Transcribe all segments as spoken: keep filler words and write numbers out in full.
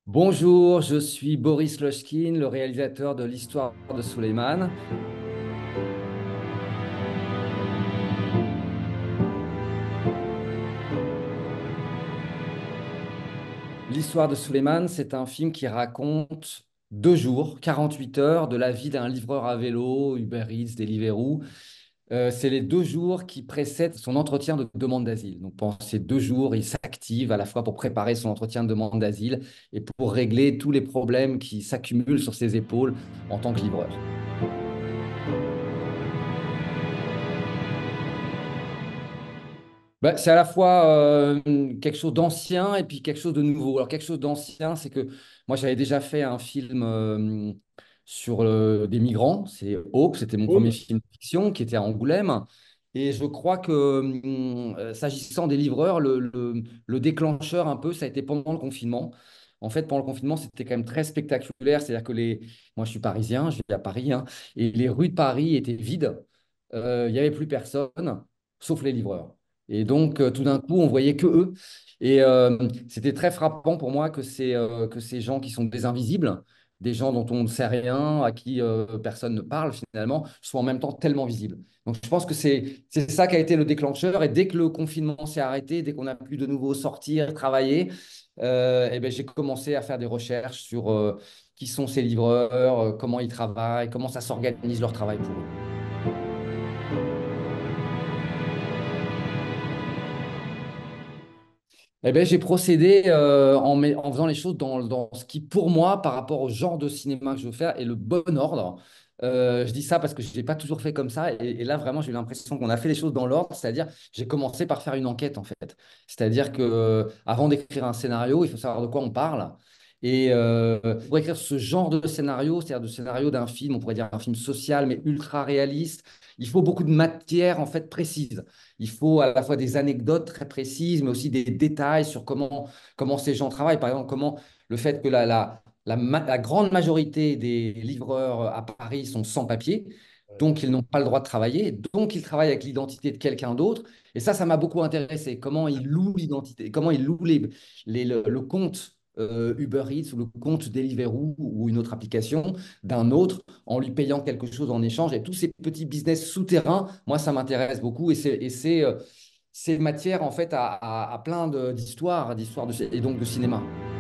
Bonjour, je suis Boris Lochkin, le réalisateur de l'histoire de Souleymane. L'histoire de Souleymane, c'est un film qui raconte deux jours, quarante-huit heures de la vie d'un livreur à vélo, Uber Eats, Deliveroo. Euh, c'est les deux jours qui précèdent son entretien de demande d'asile. Donc pendant ces deux jours, il s'active à la fois pour préparer son entretien de demande d'asile et pour régler tous les problèmes qui s'accumulent sur ses épaules en tant que livreur. Bah, c'est à la fois euh, quelque chose d'ancien et puis quelque chose de nouveau. Alors, quelque chose d'ancien, c'est que moi, j'avais déjà fait un film euh, sur euh, des migrants. C'est Hope, c'était mon premier Cool. film de fiction qui était à Angoulême. Et je crois que, hum, euh, s'agissant des livreurs, le, le- le déclencheur un peu, ça a été pendant le confinement. En fait, pendant le confinement, c'était quand même très spectaculaire. C'est-à-dire que les... moi, je suis parisien, je vis à Paris, hein, et les rues de Paris étaient vides. Euh, Il n'y avait plus personne, sauf les livreurs. Et donc, euh, tout d'un coup, on voyait que eux. Et euh, c'était très frappant pour moi que ces, euh, que ces gens qui sont des invisibles, des gens dont on ne sait rien, à qui euh, personne ne parle finalement, soient en même temps tellement visibles. Donc, je pense que c'est c'est ça qui a été le déclencheur. Et dès que le confinement s'est arrêté, dès qu'on a pu de nouveau sortir, travailler, euh, eh ben, j'ai commencé à faire des recherches sur euh, qui sont ces livreurs, euh, comment ils travaillent, comment ça s'organise leur travail pour eux. Eh ben, j'ai procédé euh, en, met- en faisant les choses dans, dans ce qui, pour moi, par rapport au genre de cinéma que je veux faire, est le bon ordre. Euh, je dis ça parce que je ne l'ai pas toujours fait comme ça. Et, et là, vraiment, j'ai eu l'impression qu'on a fait les choses dans l'ordre. C'est-à-dire, j'ai commencé par faire une enquête, en fait. C'est-à-dire que euh, avant d'écrire un scénario, il faut savoir de quoi on parle. Et euh, pour écrire ce genre de scénario, c'est-à-dire de scénario d'un film, on pourrait dire un film social, mais ultra réaliste, il faut beaucoup de matière, en fait, précise. Il faut à la fois des anecdotes très précises, mais aussi des détails sur comment, comment ces gens travaillent. Par exemple, comment le fait que la, la, la, ma- la grande majorité des livreurs à Paris sont sans papier, Ouais. donc ils n'ont pas le droit de travailler, donc ils travaillent avec l'identité de quelqu'un d'autre. Et ça, ça m'a beaucoup intéressé. Comment ils louent l'identité, comment ils louent les, les- le, le compte euh, Uber Eats ou le compte Deliveroo ou une autre application d'un autre en lui payant quelque chose en échange. Et tous ces petits business souterrains, moi, ça m'intéresse beaucoup. Et c'est, et c'est, euh, c'est matière, en fait, à, à- à plein de- d'histoires, d'histoires de, et donc de cinéma.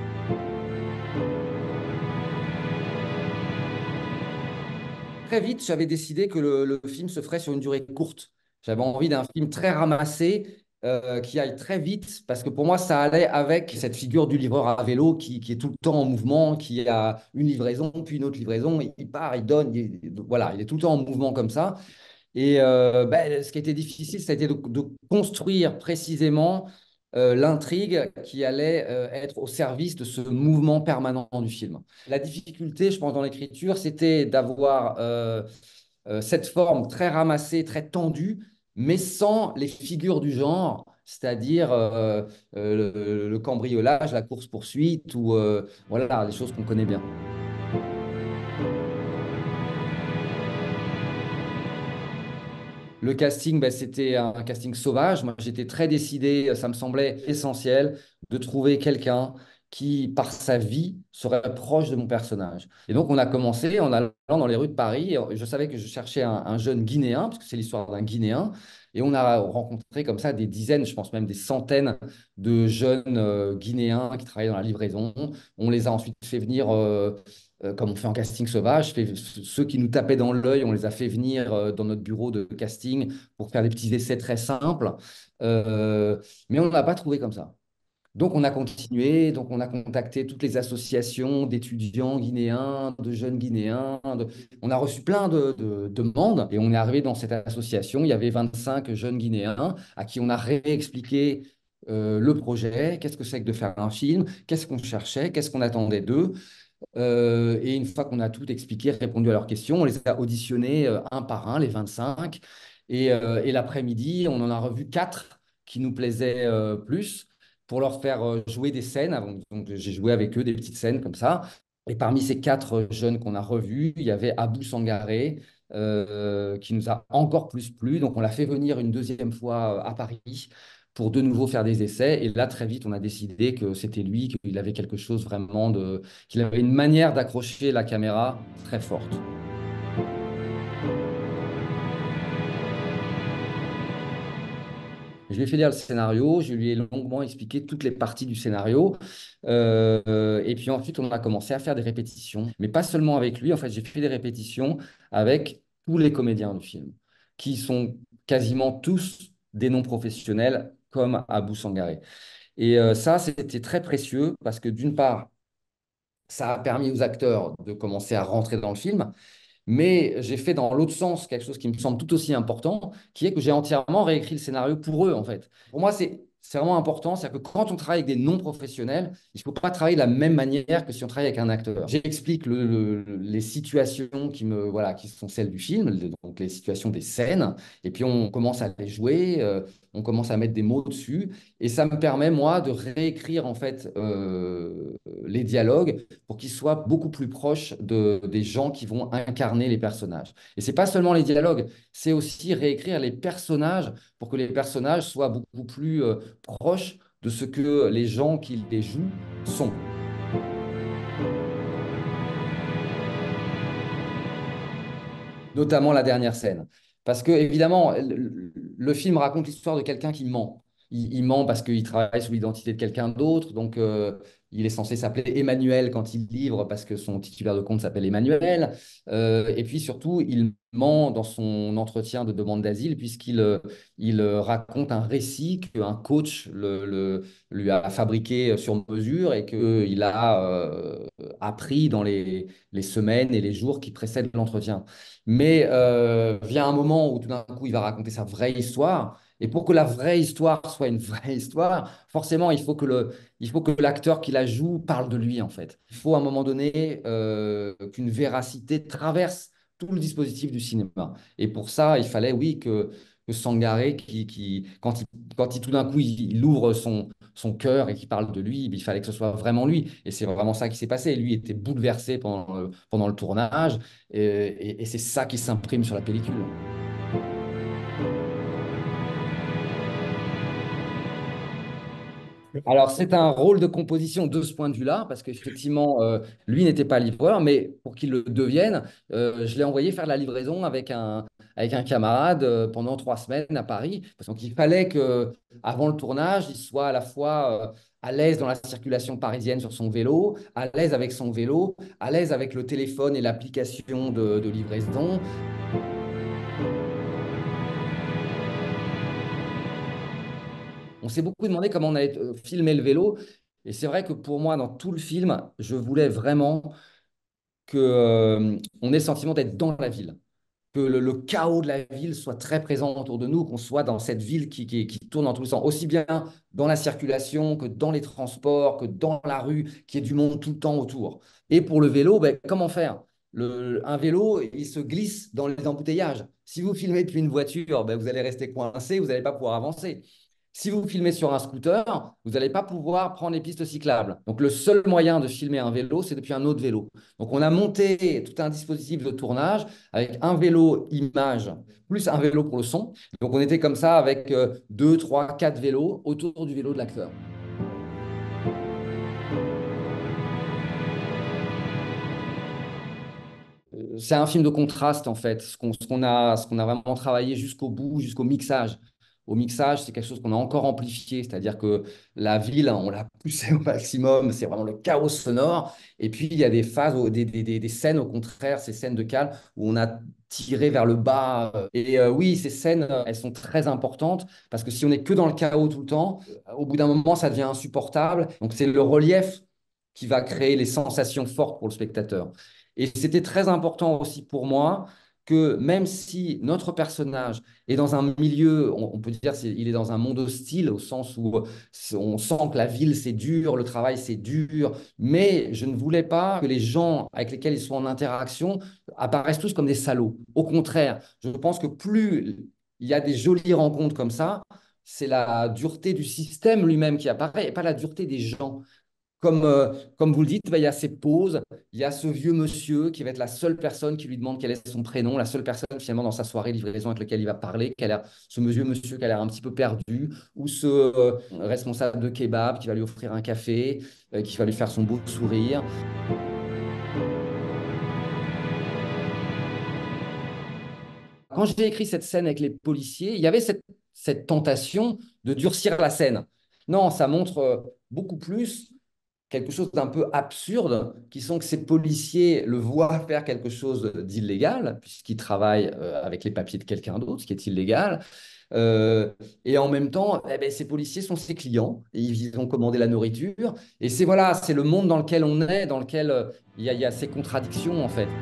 Très vite, j'avais décidé que le, le film se ferait sur une durée courte. J'avais envie d'un film très ramassé, euh, qui aille très vite, parce que pour moi, ça allait avec cette figure du livreur à vélo qui, qui est tout le temps en mouvement, qui a une livraison, puis une autre livraison, il, il part, il donne, il- voilà, il est tout le temps en mouvement comme ça. Et euh, ben, ce qui a été difficile, ça a été de, de construire précisément euh, l'intrigue qui allait euh, être au service de ce mouvement permanent du film. La difficulté, je pense, dans l'écriture, c'était d'avoir euh, euh, cette forme très ramassée, très tendue, mais sans les figures du genre, c'est-à-dire euh, euh, le, le cambriolage, la course-poursuite ou euh, voilà, les choses qu'on connaît bien. Le casting, ben, c'était un casting sauvage. Moi, j'étais très décidé, ça me semblait essentiel de trouver quelqu'un qui, par sa vie, serait proche de mon personnage. Et donc, on a commencé en allant dans les rues de Paris. Je savais que je cherchais un, un jeune Guinéen, parce que c'est l'histoire d'un Guinéen. Et on a rencontré comme ça des dizaines, je pense même des centaines de jeunes euh, Guinéens qui travaillaient dans la livraison. On les a ensuite fait venir euh, euh, comme on fait en casting sauvage, fait- ceux qui nous tapaient dans l'œil, on les a fait venir euh, dans notre bureau de casting pour faire des petits essais très simples. Euh, mais on n'a pas trouvé comme ça. Donc on a continué, donc on a contacté toutes les associations d'étudiants guinéens, de jeunes guinéens. de- On a reçu plein de, de demandes et on est arrivé dans cette association. Il y avait vingt-cinq jeunes guinéens à qui on a réexpliqué euh, le projet, qu'est-ce que c'est que de faire un film, qu'est-ce qu'on cherchait, qu'est-ce qu'on attendait d'eux. Euh, et une fois qu'on a tout expliqué, répondu à leurs questions, on les a auditionnés euh, un par un, les vingt-cinq. Et, euh, et l'après-midi, on en a revu quatre qui nous plaisaient euh, plus pour leur faire euh, jouer des scènes. Avant- Donc, j'ai joué avec eux des petites scènes comme ça. Et parmi ces quatre jeunes qu'on a revus, il y avait Abou Sangaré, euh, qui nous a encore plus plu. Donc, on l'a fait venir une deuxième fois euh, à Paris pour de nouveau faire des essais. Et là, très vite, on a décidé que c'était lui, qu'il avait quelque chose vraiment de, qu'il avait une manière d'accrocher la caméra très forte. Je lui ai fait lire le scénario, je lui ai longuement expliqué toutes les parties du scénario. Euh, et puis ensuite, on a commencé à faire des répétitions. Mais pas seulement avec lui, en fait, j'ai fait des répétitions avec tous les comédiens du film, qui sont quasiment tous des noms professionnels, comme Abou Sangaré. Et euh, ça, c'était très précieux parce que d'une part, ça a permis aux acteurs de commencer à rentrer dans le film. Mais j'ai fait dans l'autre sens quelque chose qui me semble tout aussi important, qui est que j'ai entièrement réécrit le scénario pour eux, en fait. Pour moi, c'est c'est vraiment important. C'est-à-dire que quand on travaille avec des non-professionnels, il ne faut pas travailler de la même manière que si on travaille avec un acteur. J'explique le, le, les situations qui, me, voilà, qui sont celles du film, donc les situations des scènes, et puis on commence à les jouer, euh, on commence à mettre des mots dessus, et ça me permet, moi, de réécrire, en fait, euh, les dialogues pour qu'ils soient beaucoup plus proches de, des gens qui vont incarner les personnages. Et c'est pas seulement les dialogues, c'est aussi réécrire les personnages pour que les personnages soient beaucoup plus euh, proches de ce que les gens qui les jouent sont. Notamment la dernière scène. Parce que, évidemment, le, le film raconte l'histoire de quelqu'un qui ment. Il, il ment parce qu'il travaille sous l'identité de quelqu'un d'autre. Donc, euh, il est censé s'appeler Emmanuel quand il livre parce que son titulaire de compte s'appelle Emmanuel. Euh, et puis, surtout, il ment dans son entretien de demande d'asile puisqu'il euh, il euh, raconte un récit qu'un coach le, le- lui a fabriqué sur mesure et qu'il a euh, appris dans les, les semaines et les jours qui précèdent l'entretien. Mais euh, vient un moment où tout d'un coup, il va raconter sa vraie histoire. Et pour que la vraie histoire soit une vraie histoire, forcément, il faut que le, il faut que l'acteur qui la joue parle de lui, en fait. Il faut à un moment donné euh, qu'une véracité traverse tout le dispositif du cinéma. Et pour ça, il fallait, oui, que, que Sangaré, qui, qui, quand, il, quand il, tout d'un coup, il, il ouvre son, son cœur et qu'il parle de lui, il fallait que ce soit vraiment lui. Et c'est vraiment ça qui s'est passé. Lui était bouleversé pendant le, pendant le tournage. Et, et- et c'est ça qui s'imprime sur la pellicule. Alors, c'est un rôle de composition de ce point de vue-là, parce qu'effectivement, euh, lui n'était pas livreur, mais pour qu'il le devienne, euh, je l'ai envoyé faire la livraison avec un, avec un camarade euh, pendant trois semaines à Paris. Donc, il fallait que, avant le tournage, il soit à la fois euh, à l'aise dans la circulation parisienne sur son vélo, à l'aise avec son vélo, à l'aise avec le téléphone et l'application de, de livraison. On s'est beaucoup demandé comment on allait euh, filmer le vélo. Et c'est vrai que pour moi, dans tout le film, je voulais vraiment que, euh, on ait le sentiment d'être dans la ville, que le, le chaos de la ville soit très présent autour de nous, qu'on soit dans cette ville qui, qui, qui tourne dans tous les sens, aussi bien dans la circulation que dans les transports, que dans la rue, qu'il y ait du monde tout le temps autour. Et pour le vélo, ben, comment faire? Le, un vélo, il se glisse dans les embouteillages. Si vous filmez depuis une voiture, ben, vous allez rester coincé, vous n'allez pas pouvoir avancer. Si vous filmez sur un scooter, vous n'allez pas pouvoir prendre les pistes cyclables. Donc, le seul moyen de filmer un vélo, c'est depuis un autre vélo. Donc, on a monté tout un dispositif de tournage avec un vélo image plus un vélo pour le son. Donc, on était comme ça avec euh, deux, trois, quatre vélos autour du vélo de l'acteur. Euh, C'est un film de contraste, en fait, ce qu'on ce qu'on a, ce qu'on a vraiment travaillé jusqu'au bout, jusqu'au mixage. Au mixage, c'est quelque chose qu'on a encore amplifié, c'est-à-dire que la ville, on l'a poussée au maximum, c'est vraiment le chaos sonore. Et puis, il y a des phases, des, des, des, des scènes, au contraire, ces scènes de calme, où on a tiré vers le bas. Et euh, oui, ces scènes, euh, elles sont très importantes, parce que si on n'est que dans le chaos tout le temps, euh, au bout d'un moment, ça devient insupportable. Donc, c'est le relief qui va créer les sensations fortes pour le spectateur. Et c'était très important aussi pour moi que même si notre personnage est dans un milieu, on, on peut dire qu'il est dans un monde hostile, au sens où on sent que la ville c'est dur, le travail c'est dur, mais je ne voulais pas que les gens avec lesquels ils sont en interaction apparaissent tous comme des salauds. Au contraire, je pense que plus il y a des jolies rencontres comme ça, c'est la dureté du système lui-même qui apparaît et pas la dureté des gens. comme, euh, comme vous le dites, bah, il y a ces pauses, il y a ce vieux monsieur qui va être la seule personne qui lui demande quel est son prénom, la seule personne finalement dans sa soirée livraison avec laquelle il va parler, qui a l'air- ce vieux monsieur qui a l'air un petit peu perdu, ou ce euh, responsable de kebab qui va lui offrir un café, euh, qui va lui faire son beau sourire. Quand j'ai écrit cette scène avec les policiers, il y avait cette, cette tentation de durcir la scène. Non, ça montre euh, beaucoup plus quelque chose d'un peu absurde, qui sont que ces policiers le voient faire quelque chose d'illégal, puisqu'ils travaillent euh, avec les papiers de quelqu'un d'autre, ce qui est illégal. Euh, et en même temps, eh ben, ces policiers sont ses clients, et ils ont commandé la nourriture. Et c'est voilà, c'est le monde dans lequel on est, dans lequel euh, il y a, il y a ces contradictions, en fait.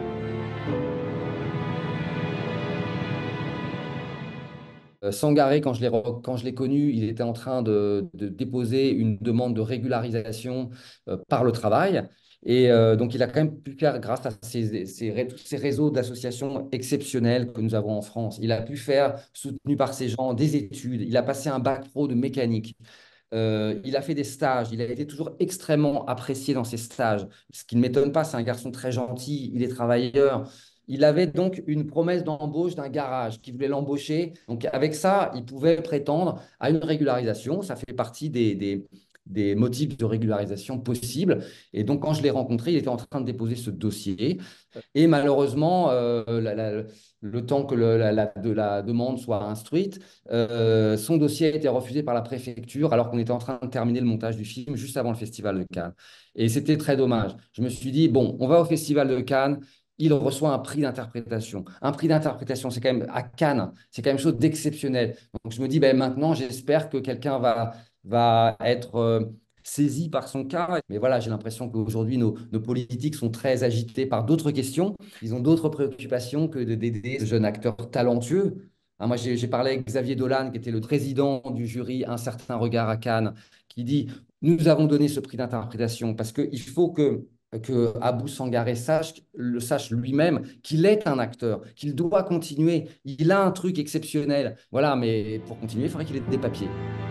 Euh, Sangaré, quand je l'ai re- quand je l'ai connu, il était en train de, de déposer une demande de régularisation euh, par le travail. Et euh, donc, il a quand même pu faire, grâce à ces, ces ré- tous ces réseaux d'associations exceptionnels que nous avons en France, il a pu faire, soutenu par ces gens, des études. Il a passé un bac pro de mécanique. Euh, il a fait des stages, il a été toujours extrêmement apprécié dans ses stages, ce qui ne m'étonne pas, c'est un garçon très gentil, il est travailleur. Il avait donc une promesse d'embauche d'un garage qui voulait l'embaucher. Donc avec ça, il pouvait prétendre à une régularisation. Ça fait partie des, des, des motifs de régularisation possibles. Et donc quand je l'ai rencontré, il était en train de déposer ce dossier. Et malheureusement, euh, la- la- le temps que le- la, la- de la demande soit instruite, euh, son dossier a été refusé par la préfecture alors qu'on était en train de terminer le montage du film juste avant le Festival de Cannes. Et c'était très dommage. Je me suis dit, bon, on va au Festival de Cannes, il reçoit un prix d'interprétation. Un prix d'interprétation, c'est quand même à Cannes, c'est quand même chose d'exceptionnel. Donc je me dis, ben, maintenant, j'espère que quelqu'un va, va être... euh, saisi par son cas. Mais voilà, j'ai l'impression qu'aujourd'hui, nos, nos politiques sont très agités par d'autres questions. Ils ont d'autres préoccupations que de- d'aider ce jeune acteur talentueux. Hein, moi, j'ai j'ai parlé avec Xavier Dolan, qui était le président du jury Un certain regard à Cannes, qui dit, nous avons donné ce prix d'interprétation parce qu'il faut que que Abou Sangaré sache, le sache lui-même qu'il est un acteur, qu'il doit continuer. Il a un truc exceptionnel. Voilà, mais pour continuer, il faudrait qu'il ait des papiers.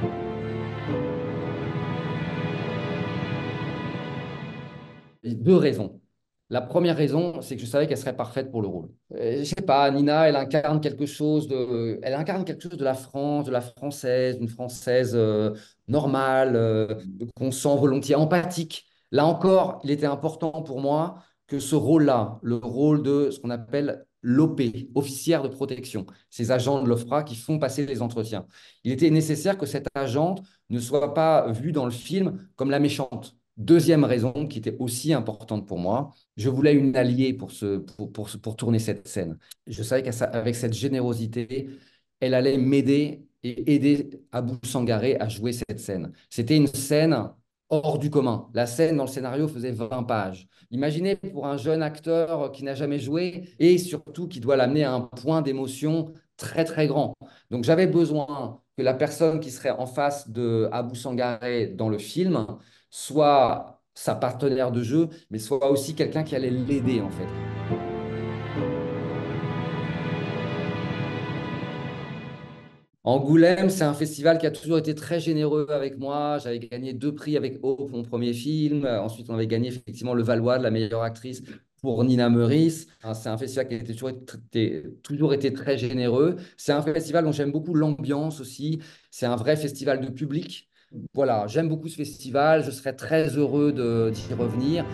Deux raisons. La première raison, c'est que je savais qu'elle serait parfaite pour le rôle. Euh, je sais pas, Nina, elle incarne quelque chose de, elle incarne quelque chose de la France, de la française, d'une française euh, normale, euh, qu'on sent volontiers empathique. Là encore, il était important pour moi que ce rôle-là, le rôle de ce qu'on appelle l'O P, officière de protection, ces agents de l'O F P R A qui font passer les entretiens. Il était nécessaire que cette agente ne soit pas vue dans le film comme la méchante. Deuxième raison qui était aussi importante pour moi, je voulais une alliée pour, ce, pour, pour, pour tourner cette scène. Je savais qu'avec cette générosité, elle allait m'aider et aider Abou Sangaré à jouer cette scène. C'était une scène hors du commun. La scène dans le scénario faisait vingt pages. Imaginez pour un jeune acteur qui n'a jamais joué et surtout qui doit l'amener à un point d'émotion très très grand. Donc j'avais besoin que la personne qui serait en face de Abou Sangaré dans le film soit sa partenaire de jeu, mais soit aussi quelqu'un qui allait l'aider en fait. Angoulême, c'est un festival qui a toujours été très généreux avec moi. J'avais gagné deux prix avec O pour mon premier film. Euh, Ensuite, on avait gagné effectivement le Valois de la meilleure actrice pour Nina Meurice. Hein, C'est un festival qui a été toujours, été, toujours été très généreux. C'est un festival dont j'aime beaucoup l'ambiance aussi. C'est un vrai festival de public. Voilà, j'aime beaucoup ce festival. Je serais très heureux de- d'y revenir.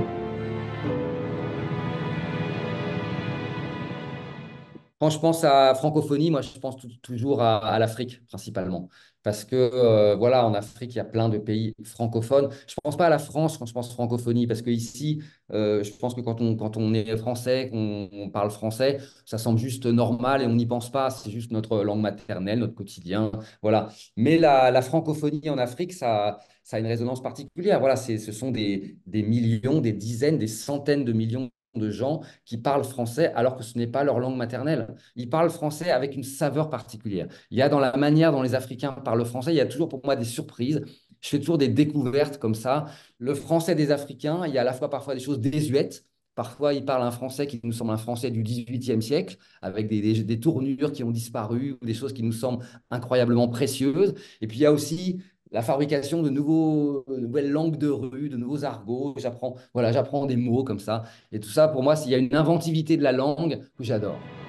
Quand je pense à francophonie, moi, je pense tou- toujours à, à l'Afrique principalement. Parce que, euh, voilà, en Afrique, il y a plein de pays francophones. Je ne pense pas à la France quand je pense francophonie, parce que ici, euh, je pense que quand on, quand on est français, qu'on on parle français, ça semble juste normal et on n'y pense pas. C'est juste notre langue maternelle, notre quotidien. Voilà. Mais la, la francophonie en Afrique, ça, ça a une résonance particulière. Voilà, c'est, ce sont des, des millions, des dizaines, des centaines de millions de gens qui parlent français alors que ce n'est pas leur langue maternelle. Ils parlent français avec une saveur particulière. Il y a dans la manière dont les Africains parlent français, il y a toujours pour moi des surprises. Je fais toujours des découvertes comme ça. Le français des Africains, il y a à la fois parfois des choses désuètes. Parfois, ils parlent un français qui nous semble un français du dix-huitième siècle, avec des, des, des tournures qui ont disparu, ou des choses qui nous semblent incroyablement précieuses. Et puis, il y a aussi la fabrication de nouveaux, de nouvelles langues de rue, de nouveaux argots. J'apprends, voilà, j'apprends des mots comme ça. Et tout ça, pour moi, s'il y a une inventivité de la langue que j'adore.